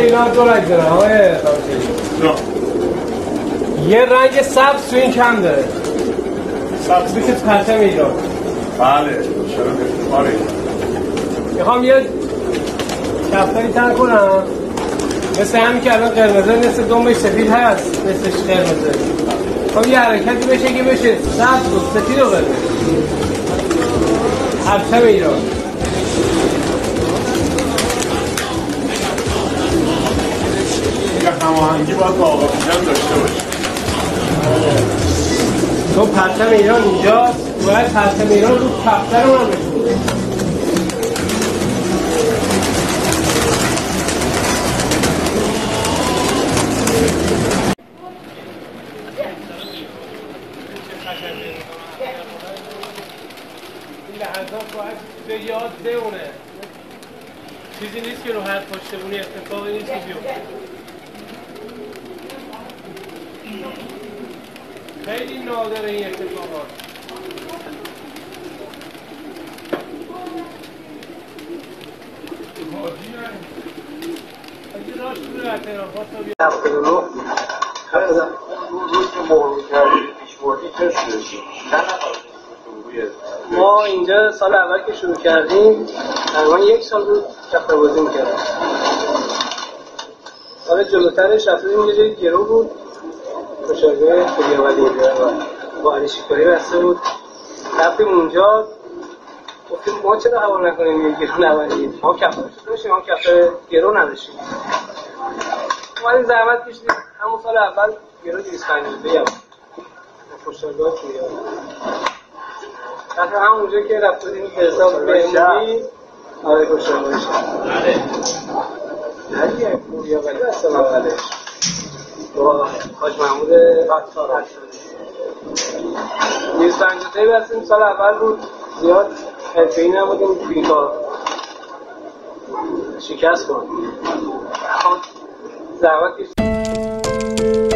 اینا دو رنگ داره آقای یه رنگ سبز تو این کم داره سبز بشه پرچم ایران. بله چرا آره میخوام یه کفتری تن کنم مثل همین که الان قرمزه مثل دنبش سفید هست مثلش قرمزه. خب یه حرکتی بشه که بشه سبز و سفید و قرمز پرچم ایران. یه هماهنگی باید با آقا پیجن داشته باشه. تو پرچم ایران اینجاست باید پرچم ایران رو کفتر رو هم بشونه. این لحظات باید به یاد بمونه. چیزی نیست که رو هر پشتبونی اتفاقی نیست که بیفته. خیلی نادر این اتفاقات. اگه راست بوده در تهران خواست بیا 79 روز که مهر می‌کردی پیش بردی کسی ما اینجا سال اول که شروع کردیم تقریبا یک سال بود کفتربازی می‌کردیم. سال جلوترش رفتیم یه جایی گرو بود مشاهده خیلی اولی با قالیشوی بسته بود. رفتیم اونجا گفتیم ما چرا حوال نکنیم یه گرو نبریم. ما کفتر داشتیم ما کفتر گرو نداشتیم. اومدیم زحمت کشیدیم همون سال اول گرو 250 بیم کفتربازی میاد. حتی همونجا که رفتیم به حساب بهمونی آره کفتربازی شد. نه یه پوریا ولی اصلا اولش با حاج محمود فتار 250 تایی بستیم سال اول بود. زیاد حرفه‌ای نبودیم بیکار شکست کنیم. زحمت کشیدیم.